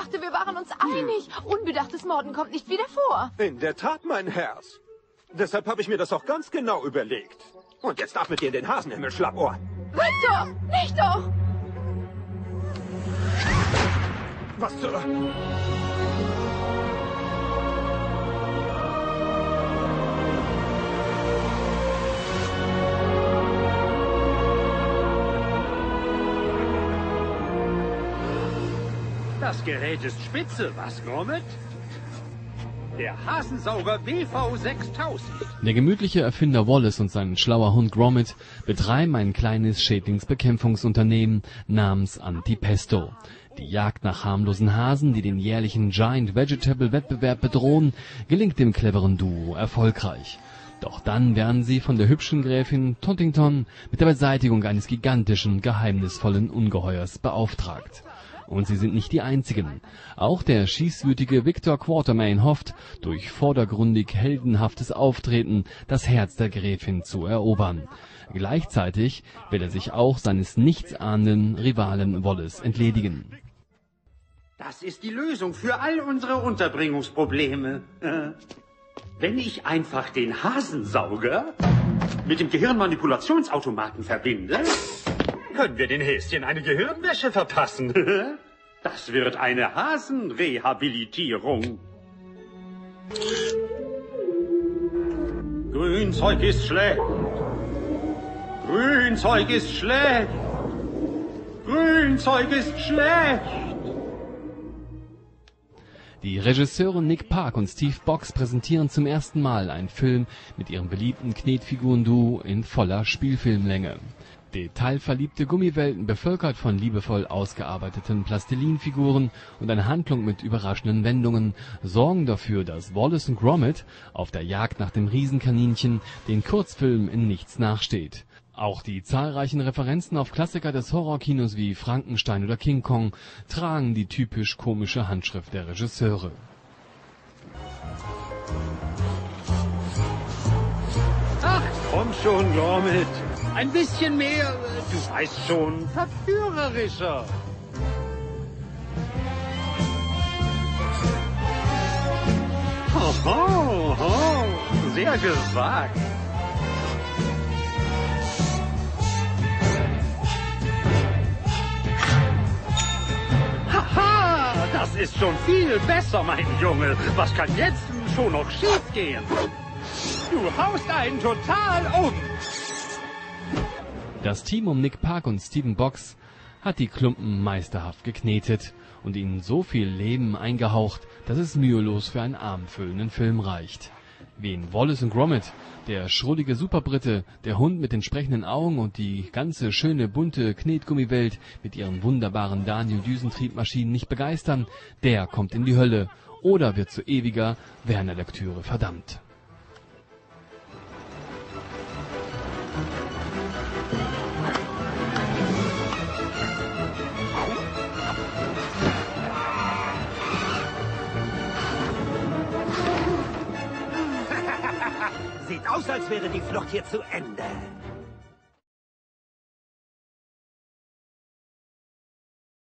dachte, wir waren uns einig. Unbedachtes Morden kommt nicht wieder vor. In der Tat, mein Herz. Deshalb habe ich mir das auch ganz genau überlegt. Und jetzt ab mit dir in den Hasenhimmel, Schlappohr. Victor, nicht doch! Was zur... Das Gerät ist spitze, was, Gromit? Der Hasensauger BV6000. Der gemütliche Erfinder Wallace und sein schlauer Hund Gromit betreiben ein kleines Schädlingsbekämpfungsunternehmen namens Antipesto. Die Jagd nach harmlosen Hasen, die den jährlichen Giant Vegetable Wettbewerb bedrohen, gelingt dem cleveren Duo erfolgreich. Doch dann werden sie von der hübschen Gräfin Tottington mit der Beseitigung eines gigantischen, geheimnisvollen Ungeheuers beauftragt. Und sie sind nicht die einzigen. Auch der schießwütige Victor Quatermain hofft, durch vordergründig heldenhaftes Auftreten das Herz der Gräfin zu erobern. Gleichzeitig will er sich auch seines nichtsahnenden Rivalen Wallace entledigen. Das ist die Lösung für all unsere Unterbringungsprobleme. Wenn ich einfach den Hasensauger mit dem Gehirnmanipulationsautomaten verbinde, können wir den Häschen eine Gehirnwäsche verpassen. Das wird eine Hasenrehabilitierung. Grünzeug ist schlecht. Grünzeug ist schlecht. Grünzeug ist schlecht. Die Regisseure Nick Park und Steve Box präsentieren zum ersten Mal einen Film mit ihrem beliebten Knetfiguren-Duo in voller Spielfilmlänge. Detailverliebte Gummiwelten, bevölkert von liebevoll ausgearbeiteten Plastilinfiguren und eine Handlung mit überraschenden Wendungen, sorgen dafür, dass Wallace und Gromit auf der Jagd nach dem Riesenkaninchen den Kurzfilm in nichts nachsteht. Auch die zahlreichen Referenzen auf Klassiker des Horrorkinos wie Frankenstein oder King Kong tragen die typisch komische Handschrift der Regisseure. Ach, komm schon, Gromit. Ein bisschen mehr, du weißt schon, verführerischer. Hoho, sehr gesagt. Haha, das ist schon viel besser, mein Junge. Was kann jetzt schon noch schiefgehen? Du haust einen total um. Das Team um Nick Park und Steven Box hat die Klumpen meisterhaft geknetet und ihnen so viel Leben eingehaucht, dass es mühelos für einen abendfüllenden Film reicht. Wen Wallace und Gromit, der schrullige Superbrite, der Hund mit den sprechenden Augen und die ganze schöne bunte Knetgummiwelt mit ihren wunderbaren Daniel-Düsentriebmaschinen nicht begeistern, der kommt in die Hölle oder wird zu ewiger Werner-Lektüre verdammt. Sieht aus, als wäre die Flucht hier zu Ende.